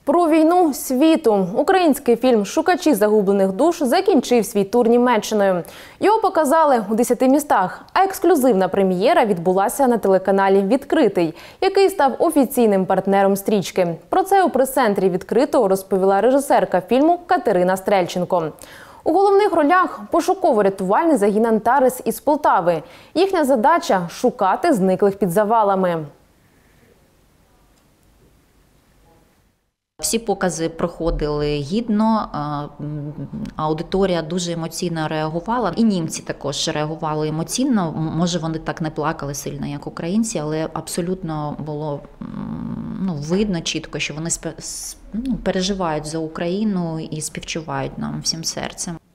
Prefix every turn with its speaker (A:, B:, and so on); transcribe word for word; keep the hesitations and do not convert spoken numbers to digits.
A: Про війну світу. Український фільм «Шукачі загублених душ» закінчив свій тур Німеччиною. Його показали у десяти містах, а ексклюзивна прем'єра відбулася на телеканалі «Відкритий», який став офіційним партнером стрічки. Про це у прес-центрі «Відкритого» розповіла режисерка фільму Катерина Стрельченко. У головних ролях – пошуково-рятувальний загін «Антарес» із Полтави. Їхня задача – шукати зниклих під завалами.
B: Всі покази проходили гідно, аудиторія дуже емоційно реагувала. І німці також реагували емоційно. Може, вони так не плакали сильно, як українці, але абсолютно було ну, видно чітко, що вони ну, переживають за Україну і співчувають нам всім серцем.